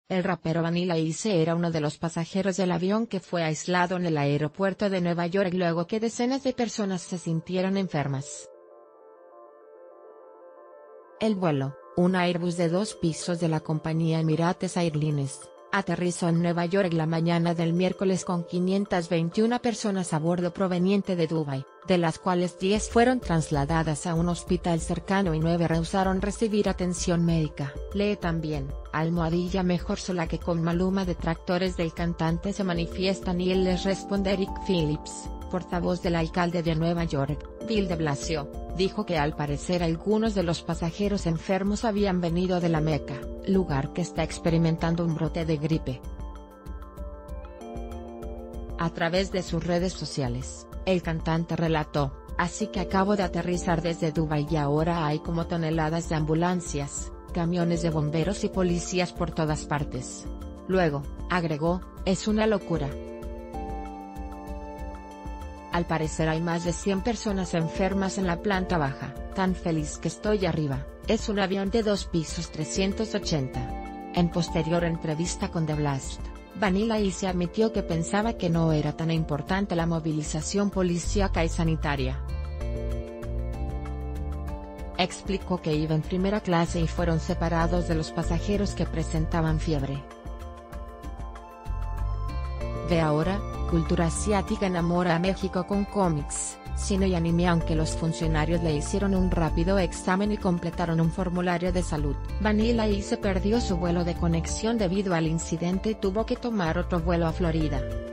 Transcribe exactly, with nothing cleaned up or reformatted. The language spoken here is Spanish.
El rapero Vanilla Ice era uno de los pasajeros del avión que fue aislado en el aeropuerto de Nueva York luego que decenas de personas se sintieron enfermas. El vuelo, un Airbus de dos pisos de la compañía Emirates Airlines, aterrizó en Nueva York la mañana del miércoles con quinientas veintiuna personas a bordo proveniente de Dubái, de las cuales diez fueron trasladadas a un hospital cercano y nueve rehusaron recibir atención médica. Lee también, almohadilla mejor sola que con Maluma. Detractores del cantante se manifiestan y él les responde. Eric Phillips, portavoz del alcalde de Nueva York, Bill de Blasio, dijo que al parecer algunos de los pasajeros enfermos habían venido de la Meca, lugar que está experimentando un brote de gripe. A través de sus redes sociales, el cantante relató: "Así que acabo de aterrizar desde Dubái y ahora hay como toneladas de ambulancias, camiones de bomberos y policías por todas partes". Luego, agregó: "Es una locura. Al parecer hay más de cien personas enfermas en la planta baja, tan feliz que estoy arriba, es un avión de dos pisos trescientos ochenta". En posterior entrevista con The Blast, Vanilla Ice admitió que pensaba que no era tan importante la movilización policíaca y sanitaria. Explicó que iba en primera clase y fueron separados de los pasajeros que presentaban fiebre. Ve ahora, cultura asiática enamora a México con cómics, cine y anime. Aunque los funcionarios le hicieron un rápido examen y completaron un formulario de salud, Vanilla Ice perdió su vuelo de conexión debido al incidente y tuvo que tomar otro vuelo a Florida.